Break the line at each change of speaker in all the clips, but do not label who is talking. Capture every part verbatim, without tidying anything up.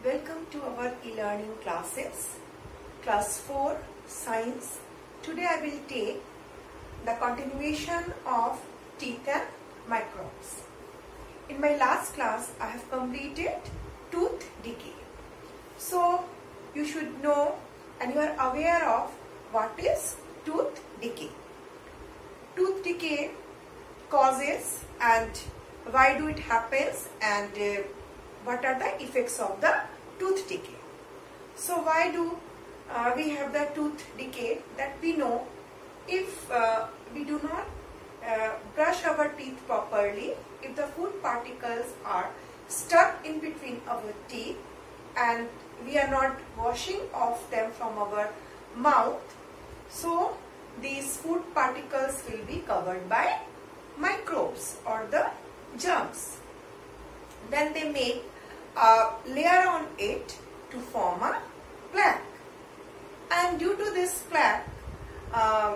Welcome to our e-learning classes, class four science. Today I will take the continuation of teeth and microbes. In my last class I have completed tooth decay. So you should know and you are aware of what is tooth decay. Tooth decay causes and why do it happens and uh, what are the effects of the tooth decay. So why do uh, we have the tooth decay? That we know if uh, we do not uh, brush our teeth properly, if the food particles are stuck in between our teeth and we are not washing off them from our mouth, so these food particles will be covered by microbes or the germs. Then they make a layer on it to form a plaque, and due to this plaque uh,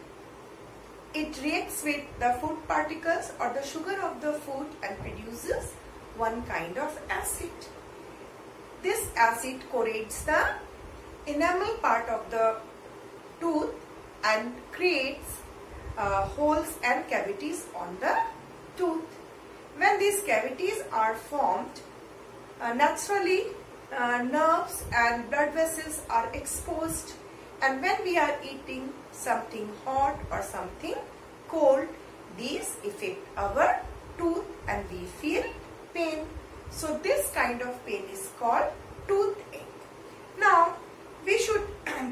it reacts with the food particles or the sugar of the food and produces one kind of acid. This acid corrodes the enamel part of the tooth and creates uh, holes and cavities on the tooth. When these cavities are formed, uh, naturally uh, nerves and blood vessels are exposed, and when we are eating something hot or something cold, these affect our tooth and we feel pain. So this kind of pain is called toothache. Now we should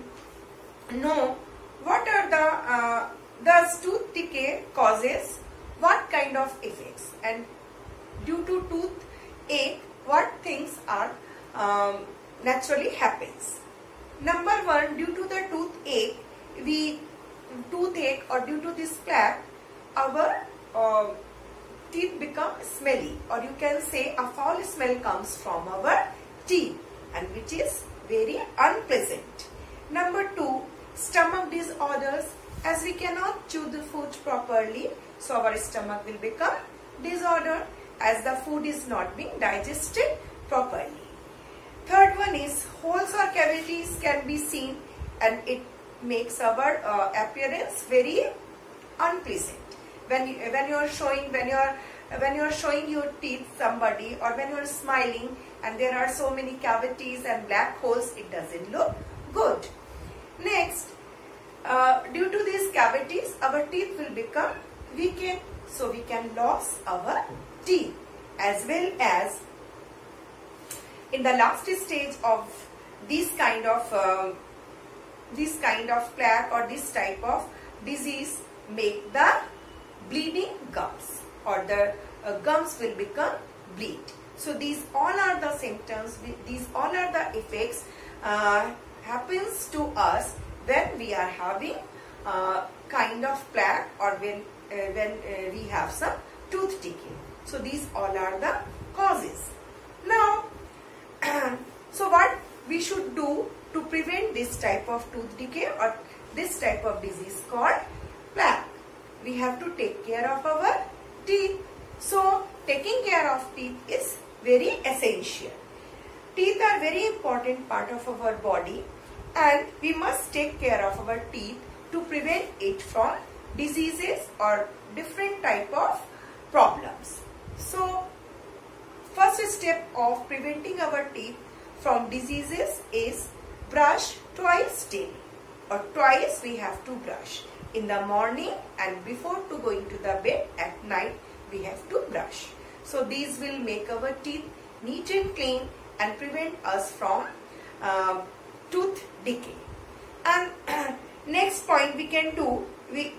know what are the uh, the tooth decay causes what kind of effects, and due to toothache what things are um, naturally happens. Number one, due to the toothache, we toothache or due to this plaque, our uh, teeth become smelly, or you can say a foul smell comes from our teeth, and which is very unpleasant. Number two, stomach disorders, as we cannot chew the food properly, so our stomach will become disordered as the food is not being digested properly. Third one is holes or cavities can be seen, and it makes our uh, appearance very unpleasant. When you, when you are showing when you are when you are showing your teeth somebody, or when you are smiling and there are so many cavities and black holes, it doesn't look good. Next, uh, due to these cavities, our teeth will become weakened, so we can lose our teeth, as well as in the last stage of this kind of uh, this kind of plaque or this type of disease make the bleeding gums, or the uh, gums will become bleed. So these all are the symptoms, these all are the effects uh, happens to us when we are having uh, kind of plaque, or when uh, when uh, we have some tooth decay. So these all are the causes. Now so what we should do to prevent this type of tooth decay or this type of disease called plaque? We have to take care of our teeth. So taking care of teeth is very essential. Teeth are very important part of our body, and we must take care of our teeth to prevent it from diseases or different type of problems. So first step of preventing our teeth from diseases is brush twice daily, or twice we have to brush. In the morning and before to going to the bed at night we have to brush. So these will make our teeth neat and clean and prevent us from uh, tooth decay. And next point we can do, we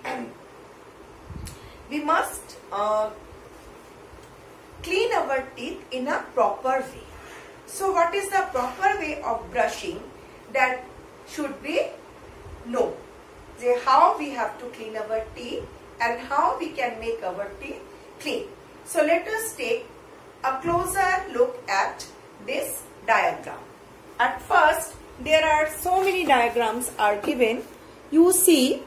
we must uh, clean our teeth in a proper way. So what is the proper way of brushing? That should be know. How we have to clean our teeth and how we can make our teeth clean. So let us take a closer look at this diagram. At first, there are so many diagrams are given. You see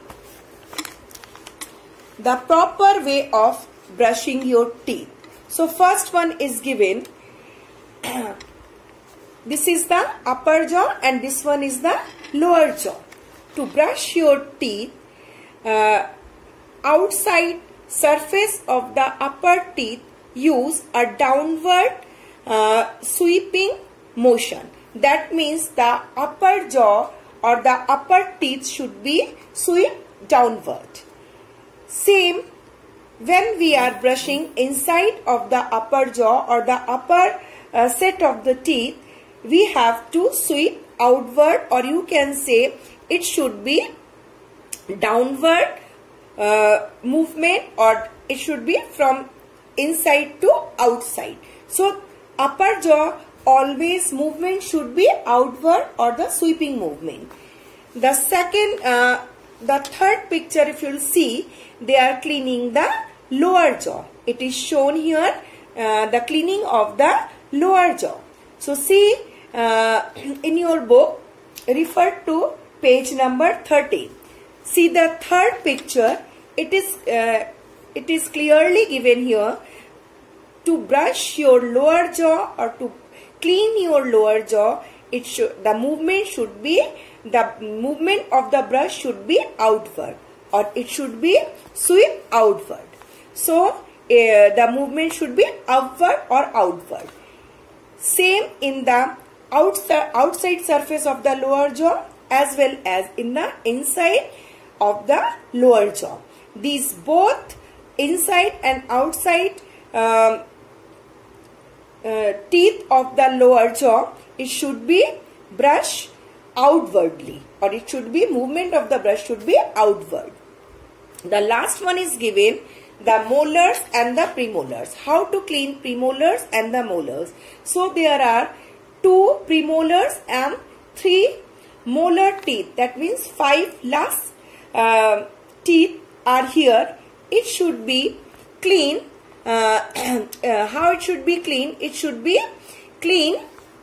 the proper way of brushing your teeth. So first one is given this is the upper jaw and this one is the lower jaw. To brush your teeth, uh, outside surface of the upper teeth use a downward uh, sweeping motion. That means the upper jaw or the upper teeth should be swept downward. Same when we are brushing inside of the upper jaw or the upper uh, set of the teeth, we have to sweep outward, or you can say it should be downward uh, movement, or it should be from inside to outside. So upper jaw always movement should be outward or the sweeping movement. The second, uh, the third picture, if you will see, they are cleaning the lower jaw. It is shown here, uh, the cleaning of the lower jaw. So see, uh, in your book, refer to page number thirteen. See the third picture. It is uh, it is clearly given here. To brush your lower jaw or to clean your lower jaw, it should, the movement should be, the movement of the brush should be outward, or it should be sweep outward. So uh, the movement should be upward or outward. Same in the outside outside surface of the lower jaw as well as in the inside of the lower jaw. These both inside and outside um, uh, teeth of the lower jaw, it should be brush outwardly, or it should be movement of the brush should be outward. The last one is given, the molars and the premolars. How to clean premolars and the molars. So there are two premolars and three molar teeth. That means five last uh, teeth are here. It should be clean. Uh, uh, how it should be clean? It should be clean.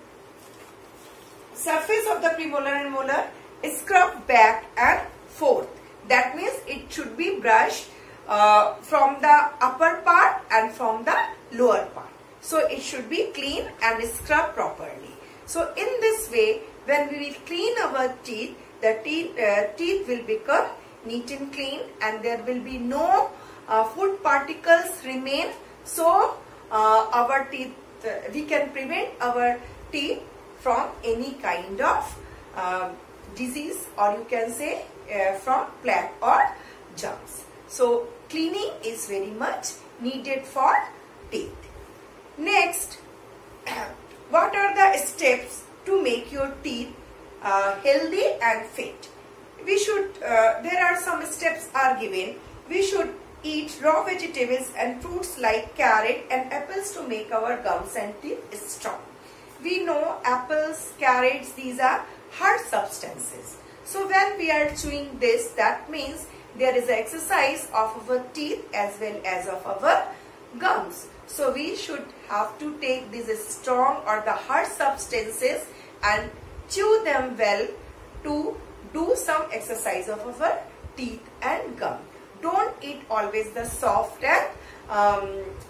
Surface of the premolar and molar is scrubbed back and forth. That means it should be brushed uh, from the upper part and from the lower part. So it should be clean and scrubbed properly. So in this way, when we will clean our teeth, the teeth, uh, teeth will become neat and clean, and there will be no uh, food particles remain. So uh, our teeth, uh, we can prevent our teeth from any kind of uh, disease, or you can say uh, from plaque or germs. So cleaning is very much needed for teeth. Next, what are the steps to make your teeth uh, healthy and fit? We should, uh, there are some steps are given. We should eat raw vegetables and fruits like carrot and apples to make our gums and teeth strong. We know apples, carrots, these are hard substances. So when we are chewing this, that means there is an exercise of our teeth as well as of our gums. So we should have to take these strong or the hard substances and chew them well to do some exercise of our teeth and gum. Don't eat always the soft and um,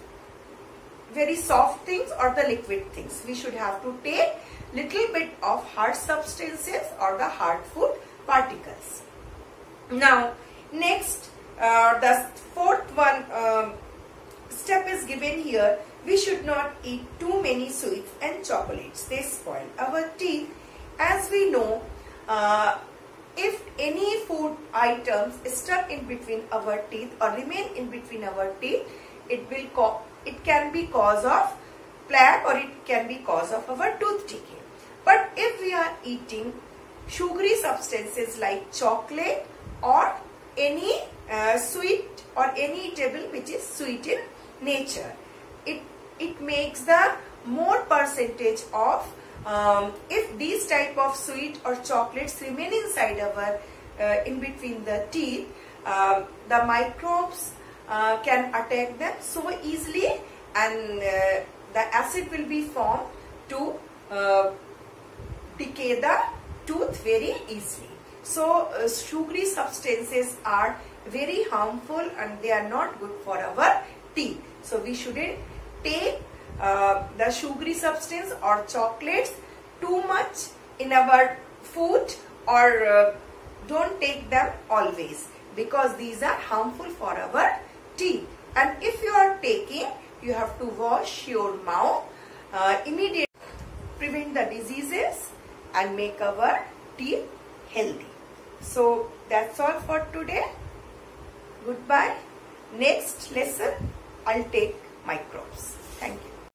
very soft things or the liquid things. We should have to take little bit of hard substances or the hard food particles. Now next, uh, the fourth one um, step is given here. We should not eat too many sweets and chocolates. They spoil our teeth. As we know, uh, if any food items stuck in between our teeth or remain in between our teeth, it will co it can be cause of plaque or it can be cause of our tooth decay. But if we are eating sugary substances like chocolate or any uh, sweet or any eatable which is sweet in nature, it it makes the more percentage of um, if these type of sweet or chocolates remain inside our uh, in between the teeth, um, the microbes uh, can attack them so easily, and uh, the acid will be formed to uh, decay the tooth very easily. So uh, sugary substances are very harmful and they are not good for our teeth. So we shouldn't take uh, the sugary substance or chocolates too much in our food, or uh, don't take them always, because these are harmful for our teeth. And if you are taking, you have to wash your mouth uh, immediately, prevent the diseases and make our teeth healthy. So that's all for today. Goodbye. Next lesson I'll take microbes. Thank you.